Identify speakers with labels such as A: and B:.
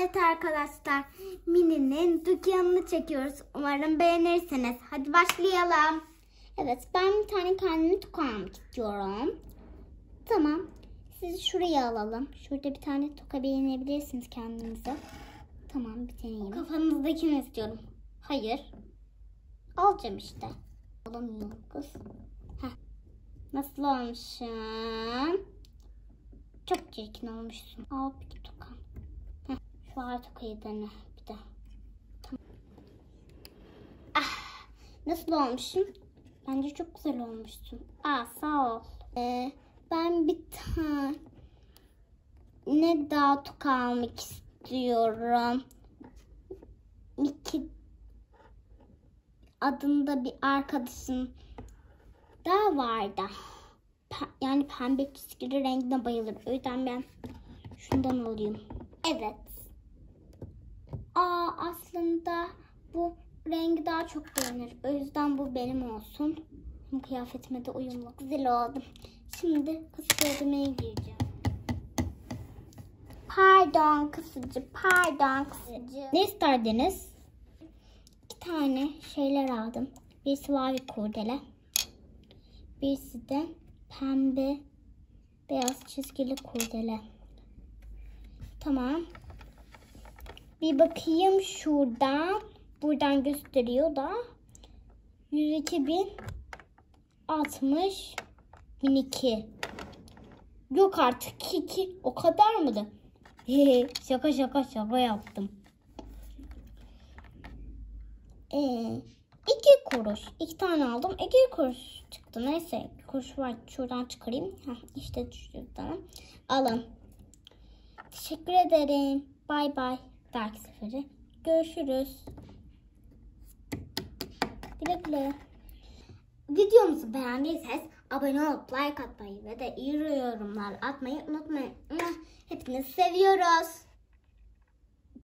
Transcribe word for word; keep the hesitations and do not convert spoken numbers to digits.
A: Evet arkadaşlar, Mini'nin dükkanını çekiyoruz. Umarım beğenirsiniz. Hadi başlayalım. Evet, ben bir tane kendime toka almak istiyorum. Tamam. Sizi şuraya alalım. Şurada bir tane toka beğenebilirsiniz kendinize. Tamam, bir deneyeyim. Kafanızdakini istiyorum. Hayır. Alacağım işte. Alamıyorum kız. Heh. Nasıl olmuşum? Çok çirkin olmuşsun. Al bir toka. Heh. Şu ar tokayı dene bir de. Tamam. Ah, nasıl olmuşum? Bence çok güzel olmuşsun. Aa, sağ ol. Ee, ben bir tane ne daha toka almak istiyorum. Miki adında bir arkadaşım daha vardı. Pe yani pembe çizgili rengine bayılır. O yüzden ben şundan alayım. Evet. Aa, aslında bu rengi daha çok beğenir. O yüzden bu benim olsun. Hem kıyafetime de uyumlu. Güzel oldu. Şimdi kız ödemeye gireceğim. Pardon kısıcı, pardon kısıcı. Ne isterdiniz? İki tane şeyler aldım. Birisi mavi kurdele. Birisi de pembe beyaz çizgili kurdele. Tamam. Bir bakayım şuradan. Buradan gösteriyor da yüz iki bin altmış bin iki. Yok artık iki. O kadar mıydı? şaka şaka şaka yaptım. Ee, iki kuruş. İki tane aldım. İki kuruş çıktı. Neyse. Kuruş var. Şuradan çıkarayım. Heh, işte şuradan. Alın. Teşekkür ederim. Bay bay. Belki seferi görüşürüz. Güle güle. Videomuzu beğendiyseniz abone olup like atmayı ve de iyi yorumlar atmayı unutmayın. Hepinizi seviyoruz.